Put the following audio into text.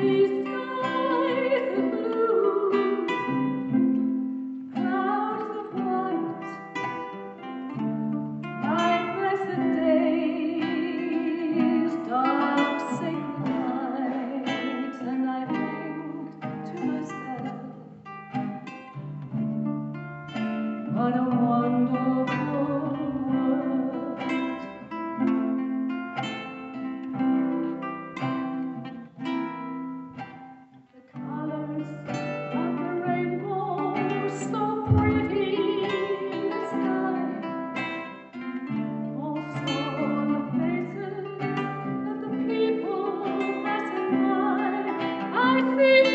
What a wonderful world. The colors of the rainbow, so pretty in the sky. Also on the faces of the people passing by. I see